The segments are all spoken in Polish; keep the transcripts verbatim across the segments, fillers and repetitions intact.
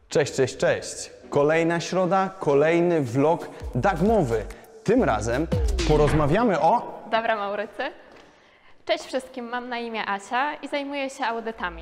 Cześć, cześć, cześć! Kolejna środa, kolejny vlog dagmowy. Tym razem porozmawiamy o... Dobra, Maurycy. Cześć wszystkim, mam na imię Asia i zajmuję się audytami.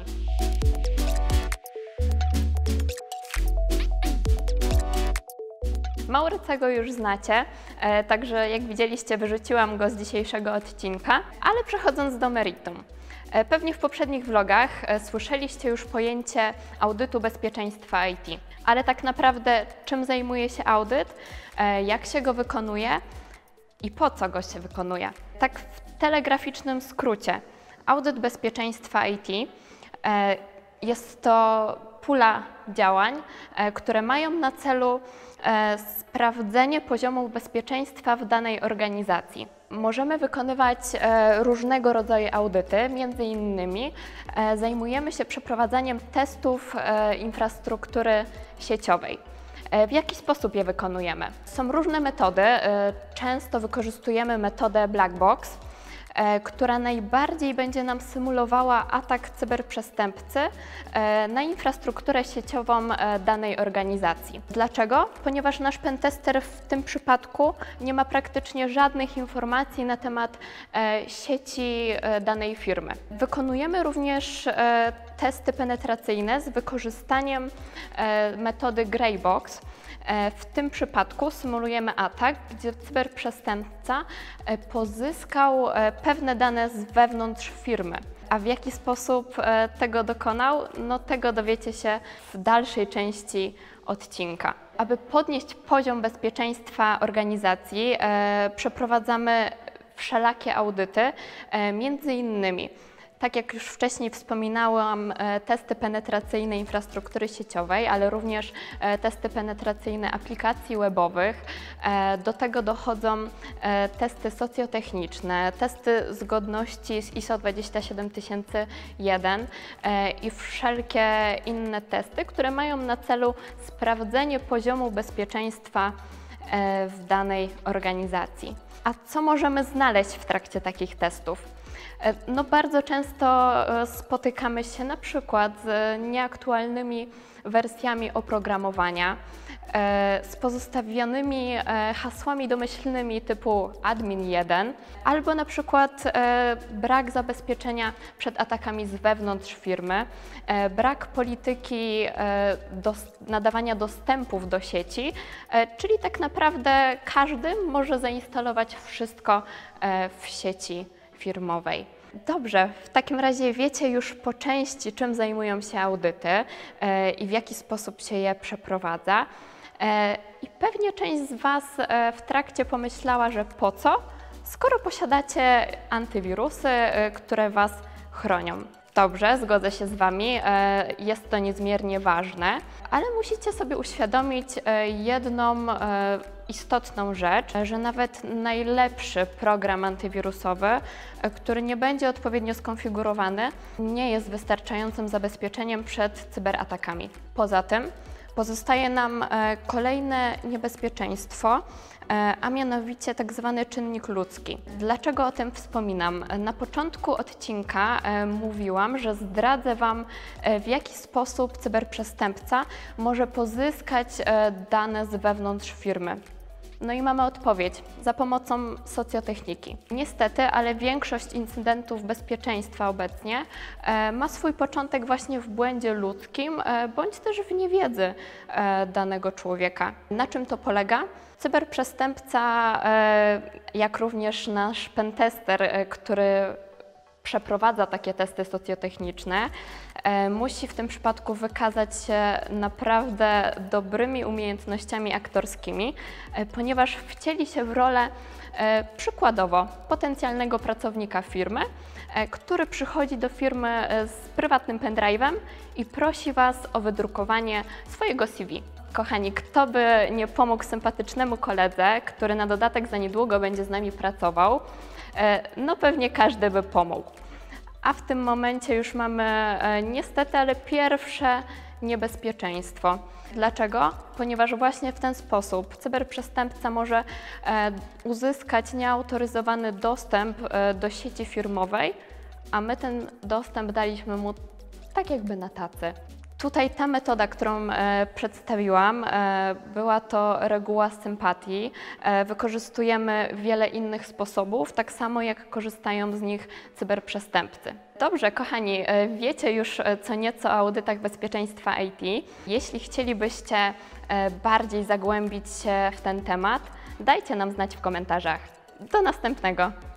Maurycego już znacie, e, także jak widzieliście, wyrzuciłam go z dzisiejszego odcinka, ale przechodząc do meritum. E, pewnie w poprzednich vlogach e, słyszeliście już pojęcie audytu bezpieczeństwa I T, ale tak naprawdę czym zajmuje się audyt, e, jak się go wykonuje i po co go się wykonuje. Tak w telegraficznym skrócie, audyt bezpieczeństwa I T e, jest to pula działań, e, które mają na celu e, sprawdzenie poziomu bezpieczeństwa w danej organizacji. Możemy wykonywać e, różnego rodzaju audyty, między innymi e, zajmujemy się przeprowadzaniem testów e, infrastruktury sieciowej. W jaki sposób je wykonujemy? Są różne metody. Często wykorzystujemy metodę Black Box, która najbardziej będzie nam symulowała atak cyberprzestępcy na infrastrukturę sieciową danej organizacji. Dlaczego? Ponieważ nasz pentester w tym przypadku nie ma praktycznie żadnych informacji na temat sieci danej firmy. Wykonujemy również testy penetracyjne z wykorzystaniem metody Grey Box. W tym przypadku symulujemy atak, gdzie cyberprzestępca pozyskał pewne dane z wewnątrz firmy. A w jaki sposób tego dokonał? No tego dowiecie się w dalszej części odcinka. Aby podnieść poziom bezpieczeństwa organizacji, e, przeprowadzamy wszelakie audyty, e, między innymi tak jak już wcześniej wspominałam, testy penetracyjne infrastruktury sieciowej, ale również testy penetracyjne aplikacji webowych. Do tego dochodzą testy socjotechniczne, testy zgodności z I S O dwadzieścia siedem tysięcy jeden i wszelkie inne testy, które mają na celu sprawdzenie poziomu bezpieczeństwa w danej organizacji. A co możemy znaleźć w trakcie takich testów? No bardzo często spotykamy się na przykład z nieaktualnymi wersjami oprogramowania, z pozostawionymi hasłami domyślnymi typu admin jeden, albo na przykład brak zabezpieczenia przed atakami z wewnątrz firmy, brak polityki nadawania dostępów do sieci, czyli tak naprawdę każdy może zainstalować wszystko w sieci firmowej. Dobrze, w takim razie wiecie już po części, czym zajmują się audyty e, i w jaki sposób się je przeprowadza. E, I pewnie część z Was e, w trakcie pomyślała, że po co, skoro posiadacie antywirusy, e, które Was chronią. Dobrze, zgodzę się z Wami, e, jest to niezmiernie ważne, ale musicie sobie uświadomić e, jedną e, istotną rzecz, że nawet najlepszy program antywirusowy, który nie będzie odpowiednio skonfigurowany, nie jest wystarczającym zabezpieczeniem przed cyberatakami. Poza tym pozostaje nam kolejne niebezpieczeństwo, a mianowicie tak zwany czynnik ludzki. Dlaczego o tym wspominam? Na początku odcinka mówiłam, że zdradzę Wam, w jaki sposób cyberprzestępca może pozyskać dane z wewnątrz firmy. No i mamy odpowiedź za pomocą socjotechniki. Niestety, ale większość incydentów bezpieczeństwa obecnie e, ma swój początek właśnie w błędzie ludzkim, e, bądź też w niewiedzy e, danego człowieka. Na czym to polega? Cyberprzestępca, e, jak również nasz pentester, e, który przeprowadza takie testy socjotechniczne, e, musi w tym przypadku wykazać się naprawdę dobrymi umiejętnościami aktorskimi, e, ponieważ wcieli się w rolę e, przykładowo potencjalnego pracownika firmy, e, który przychodzi do firmy e, z prywatnym pendrive'em i prosi Was o wydrukowanie swojego C V. Kochani, kto by nie pomógł sympatycznemu koledze, który na dodatek za niedługo będzie z nami pracował, no pewnie każdy by pomógł. A w tym momencie już mamy niestety, ale pierwsze niebezpieczeństwo. Dlaczego? Ponieważ właśnie w ten sposób cyberprzestępca może uzyskać nieautoryzowany dostęp do sieci firmowej, a my ten dostęp daliśmy mu tak jakby na tacy. Tutaj ta metoda, którą e, przedstawiłam, e, była to reguła sympatii. E, wykorzystujemy wiele innych sposobów, tak samo jak korzystają z nich cyberprzestępcy. Dobrze, kochani, e, wiecie już co nieco o audytach bezpieczeństwa I T. Jeśli chcielibyście e, bardziej zagłębić się w ten temat, dajcie nam znać w komentarzach. Do następnego!